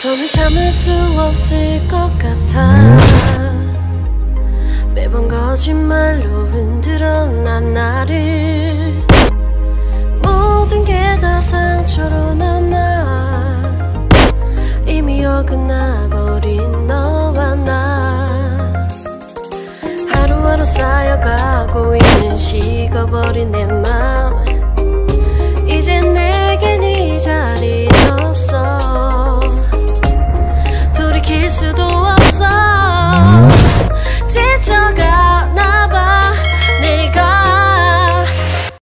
더는 참을 수 없을 것 같아. 매번 거짓말로 흔들어 난 나를. 모든 게 다 상처로 남아 이미 어긋나버린 너와 나. 하루하루 쌓여가고 있는 식어버린 내 맘.